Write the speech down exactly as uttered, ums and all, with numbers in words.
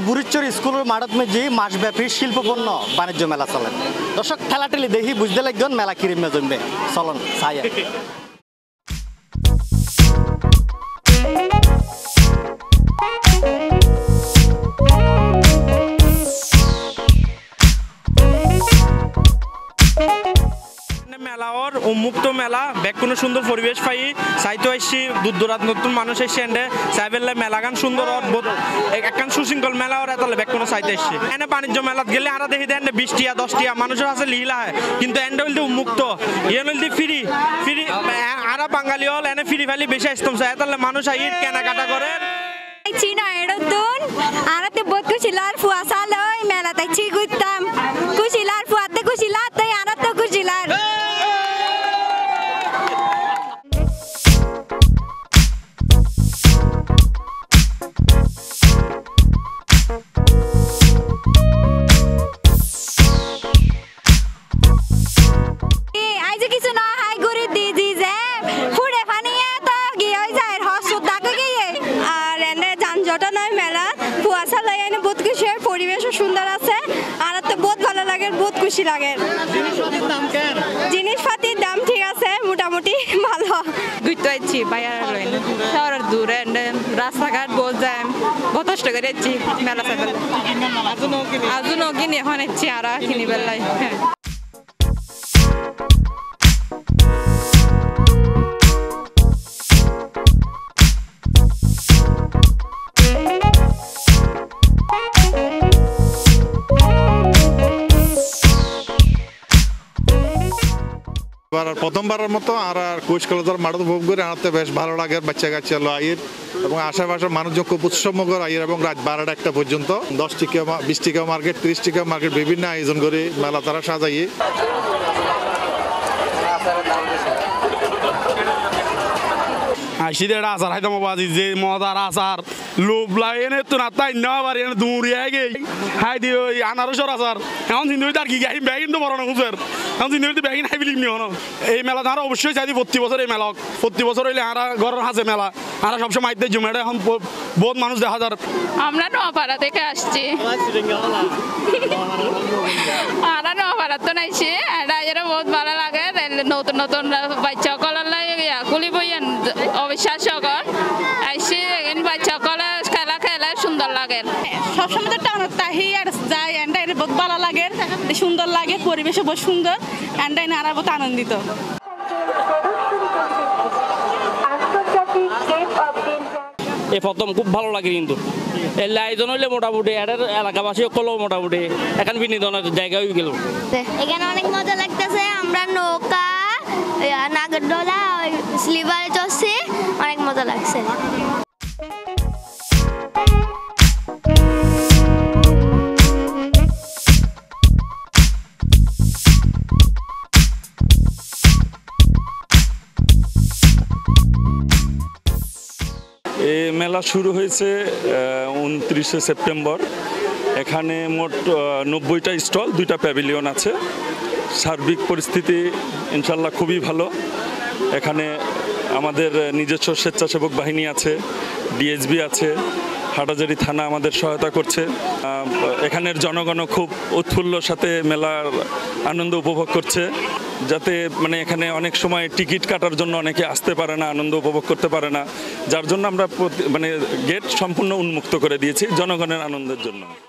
বুড়িচর স্কুলের মাঠত মেজি মাসব্যাপী শিল্পপণ্য বাণিজ্য মেলা চলে। দর্শক ঠেলাঠেলি দেখি বুঝতে লাগবেন মেলা কিরিমে জমবে। চলন ছায়া মেলা ওর উন্মুক্ত মেলা ব্যাক কোনো সুন্দর পরিবেশ পাই সাইতো আসছি দূর দূরাত নতুন মানুষ এসে এন্ডে সাইবেললে মেলা গান সুন্দর ওর একখান সুশৃঙ্খল মেলা ওর এতলে ব্যাক কোনো সাইতে আসছি এনে বাণিজ্য মেলাত গেলে আরা দেখি দেন বিশটিয়া দশটিয়া মানুষের আছে লিলা হয় কিন্তু এন্ডে হইতে উন্মুক্ত ইয়ে হইতে ফ্রি ফ্রি আরা বাঙালি হল এনে ফ্রি ফেলি বেশি আসতাম চাই এতলে মানুষ আই কেনাকাটা করে চীনা এড়তুন আরাতে বহুত কুশিলার ফুয়াসা লই মেলাতে ছি গুইতাম কুশিলার ফুয়াতে কুশিলার তাই আরাতে কুশিলার আইজ কিছু না হাই গুরি দি দি যে ফুড়ে ফানিয়ে তো গিয়ে যায় হসুদ দাকে গিয়ে আর এনে যানজট নয় মেলা কুয়াশা লই এনে বহুত খুশি পরিবেশও সুন্দর আছে আর তো বহুত ভালো লাগে বহুত খুশি লাগে জিনিসপাতির দাম ঠিক আছে মোটামুটি ভালো ঘুরতে আইছি বাইরে লইন শহরের দূরে রাস্তাঘাট বহুত যায় বহুত কষ্ট করে আইছি মেলা সাইবেল আজও কিনি এখন আইছি আর কিনি বেলাই প্রথমবারের মতো আর কুইজ কলেজের মাঠে উপভোগ করে আনতে বেশ ভালো লাগে বাচ্চা কাচ্চা লো আইয়ের এবং আশেপাশের মানুষজন খুব উৎসবমুখর আইয়ের এবং রাত বারোটা একটা পর্যন্ত দশ টিকা বিশ টিকা মার্কেট ত্রিশ টিকা মার্কেট বিভিন্ন আয়োজন করে মেলা তারা সাজাইয়ে আইসিদের আচার খাইতাম বাজি যে মজার আচার লোভ লাগে এনে তো না তাই না আবার এনে দৌড়িয়ে গে হাই দিয়ে ওই আনারসর আচার এখন চিন্তা তার কি গাড়ি ব্যাগিন তো বড় না খুঁজের এখন চিন্তা ব্যাগিন হাই বিলিম নিও এই মেলা তারা অবশ্যই চাইদি প্রতি বছর এই মেলা প্রতি বছর হইলে আরা ঘরের হাসে মেলা আরা সবসময় মাইতে জমে এখন বহুত মানুষ দেখা যার আমরা নোয়াপাড়া থেকে আসছি আমরা নোয়াপাড়া তো নাইছি এটা এরা বহুত ভালো লাগে নতুন নতুন বাচ্চা কলার লাগে কুলি বইয়েন অবিশ্বাস সকল আইসি বাচ্চা কলা খেলা খেলা সুন্দর লাগে সবসময় তো টান তাহি আর যাই এন্ডা এনে বহুত ভালো লাগে সুন্দর লাগে পরিবেশও বহুত সুন্দর এন্ডা এনে আরা বহুত আনন্দিত এই প্রথম খুব ভালো লাগে কিন্তু এর আয়োজন হইলে মোটামুটি এটার এলাকাবাসী সকলেও মোটামুটি এখন বিনোদনের জায়গা হয়ে গেল এখানে অনেক মজা লাগতেছে আমরা নৌকা নাগরদোলা স্লিপারে চড়ছি অনেক মজা লাগছে এই মেলা শুরু হয়েছে উনত্রিশে সেপ্টেম্বর এখানে মোট নব্বইটা স্টল দুইটা প্যাভিলিয়ন আছে সার্বিক পরিস্থিতি ইনশাল্লাহ খুবই ভালো এখানে আমাদের নিজস্ব স্বেচ্ছাসেবক বাহিনী আছে ডিএসবি আছে হাটাজারি থানা আমাদের সহায়তা করছে এখানের জনগণও খুব উৎফুল্লর সাথে মেলার আনন্দ উপভোগ করছে যাতে মানে এখানে অনেক সময় টিকিট কাটার জন্য অনেকে আসতে পারে না আনন্দ উপভোগ করতে পারে না যার জন্য আমরা মানে গেট সম্পূর্ণ উন্মুক্ত করে দিয়েছি জনগণের আনন্দের জন্য।